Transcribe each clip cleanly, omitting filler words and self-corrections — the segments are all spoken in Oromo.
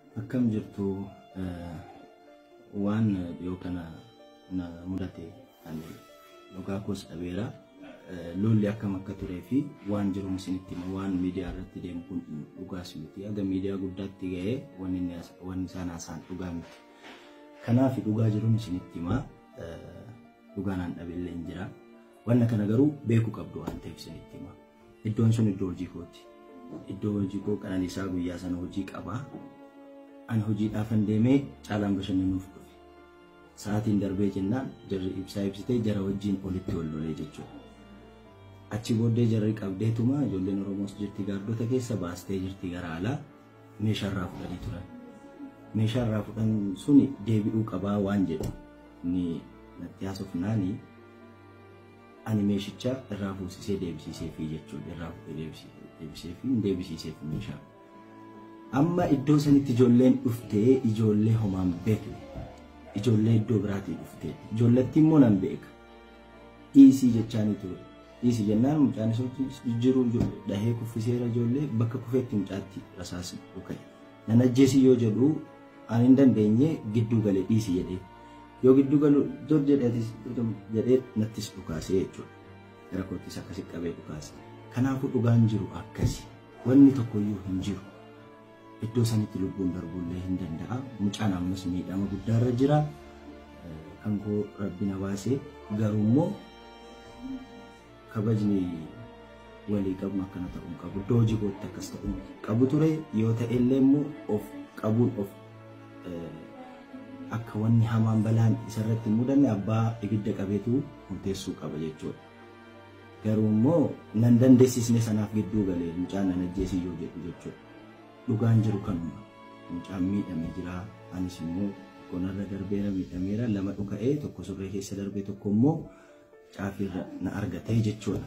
Akkam jirtu waan dhiyoo kana na mudate ani dhugaa koos dhabeera lolli akkam akka turee fi waan jiru isinitti waan miidiyaa irratti deemu kun dhugaas miti aga miidiyaa guddaatti ga'ee wanni isaan haasaan dhugaa miti. Kanaaf dhugaa jiru isinitti himaa dhugaanaan dhabeellee hin jira. Wanna kana garuu beekuu qabdu waan ta'eef isinitti himaa. Iddoon sun iddoo hojii kooti. Iddoo hojii koo Qananiisaa guyyaa sana hojii qabaa. Ani hojiidhaafan deemee caalaan bashannanuuf dhufe. Sa'aatiin darbee jennaan jarri ibsaa ibsitee jara wajjin olitti wal lolee jechuudha. Achi booddee jarri qabdeetuma ijoolleen Oromoos jirti gaardota keessa baastee jirti gara alaa meeshaarraa fudhanii turan. Meeshaarraa fudhan suni deebi'uu qabaa waan jedhu ni natti haasofnaani ani meeshicha irraa fuusisee deebisiisee fi jechuudha irraa fuudhee deebisiisee fi meeshaa. Amma iddoo sanitti ijoolleen dhuftee ijoollee homaan beekne ijoollee iddoo biraatii dhuftee ijoolletti immoo nan beeka dhiisii jechaanii ture dhiisii jennaan mucaan isootti jiru dhahee kuffiseera ijoollee bakka kufeetti mucaatti rasaasni dhuka'e nan ajjeesii yoo jedhu ani hin dandeenye gidduu galee dhiisii jedhee yoo gidduu galu dur jedhee nattis dhukaasee jechuudha gara koottis akkasi qabee dhukaase. Kanaafuu dhugaan jiru akkasi wanni tokkoyyuu hin jiru. Iddoo sanitti lubbuun darbullee hin danda'a. Mucaan ammas miidhama guddaarra jira. Kan koo Rabbi na baasee garuu immoo kabajni walii qabu akkana ta'uu qabu. Iddoo hojii kootti akkas ta'uu qabu ture yoo ta'e illee immoo of qabuun of akka wanni hamaan balaan isarratti hin mudanne abbaa ibidda qabeetu murteessuu qaba jechuudha. Garuu immoo nan dandeessisne sanaaf gidduu galee mucaan nan ajjeesii yoo jedhu jechuudha. Dhugaan jiru kanuma mucaan miidhamee jira anis immoo konarra darbeera miidhameera lama dhuga'ee tokko surree keessa darbee tokko immoo caafiirra na argatee jechuudha.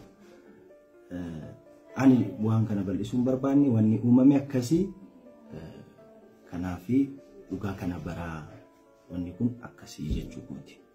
Ani waan kana bal'isuun barbaanne wanni uumame akkasii kanaafi dhugaa kana baraa wanni kun akkasii jechuudha.